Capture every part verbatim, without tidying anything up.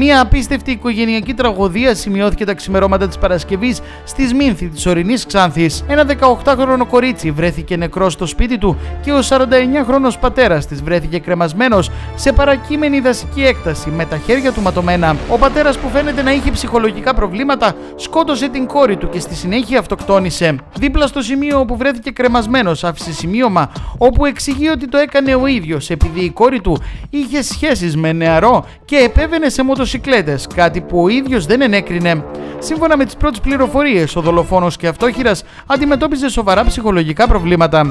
Μια απίστευτη οικογενειακή τραγωδία σημειώθηκε τα ξημερώματα της Παρασκευής στη Σμήνθη της ορεινής Ξάνθης. Ένα δεκαοκτάχρονο κορίτσι βρέθηκε νεκρό στο σπίτι του και ο σαρανταεννιάχρονος πατέρας της βρέθηκε κρεμασμένος σε παρακείμενη δασική έκταση με τα χέρια του ματωμένα. Ο πατέρας, που φαίνεται να είχε ψυχολογικά προβλήματα, σκότωσε την κόρη του και στη συνέχεια αυτοκτόνησε. Δίπλα στο σημείο όπου βρέθηκε κρεμασμένος άφησε σημείωμα όπου εξηγεί ότι το έκανε ο ίδιος επειδή η κόρη του είχε σχέσεις με νεαρό και επέβαινε σε μοτοσικλέτες, κάτι που ο ίδιος δεν ενέκρινε. Σύμφωνα με τις πρώτες πληροφορίες, ο δολοφόνος και αυτόχειρας αντιμετώπιζε σοβαρά ψυχολογικά προβλήματα.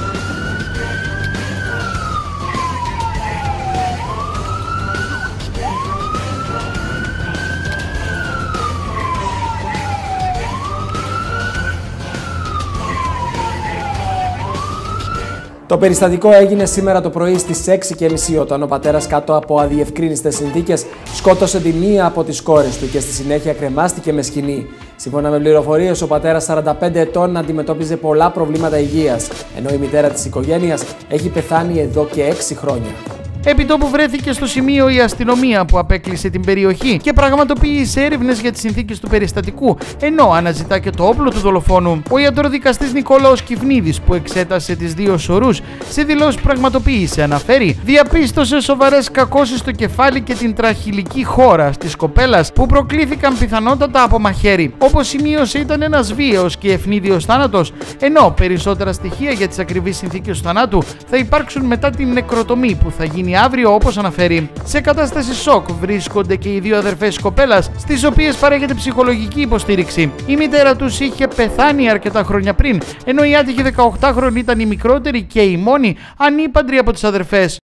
Το περιστατικό έγινε σήμερα το πρωί στις έξι και μισή, όταν ο πατέρας, κάτω από αδιευκρίνιστες συνθήκες, σκότωσε τη μία από τις κόρες του και στη συνέχεια κρεμάστηκε με σκοινή. Σύμφωνα με πληροφορίες, ο πατέρας σαράντα πέντε ετών αντιμετώπιζε πολλά προβλήματα υγείας, ενώ η μητέρα της οικογένειας έχει πεθάνει εδώ και έξι χρόνια. Επί τόπου βρέθηκε στο σημείο η αστυνομία που απέκλεισε την περιοχή και πραγματοποίησε έρευνες για τις συνθήκες του περιστατικού, ενώ αναζητά και το όπλο του δολοφόνου. Ο ιατροδικαστής Νικόλαος Κυβνίδης, που εξέτασε τις δύο σωρούς, σε δηλώσεις πραγματοποίησε, αναφέρει, διαπίστωσε σοβαρές κακώσεις στο κεφάλι και την τραχηλική χώρα της κοπέλας που προκλήθηκαν πιθανότατα από μαχαίρι. Όπως σημείωσε, ήταν ένας βίαιος και ευνίδιος θάνατος, ενώ περισσότερα στοιχεία για τις ακριβείς συνθήκες του θανάτου θα υπάρξουν μετά την νεκροτομή που θα γίνει αύριο, όπως αναφέρει. Σε κατάσταση σοκ βρίσκονται και οι δύο αδερφές κοπέλας, στις οποίες παρέχεται ψυχολογική υποστήριξη. Η μητέρα τους είχε πεθάνει αρκετά χρόνια πριν, ενώ η άτυχη δεκαοκτάχρονη ήταν η μικρότερη και η μόνη ανήπαντρη από τις αδερφές.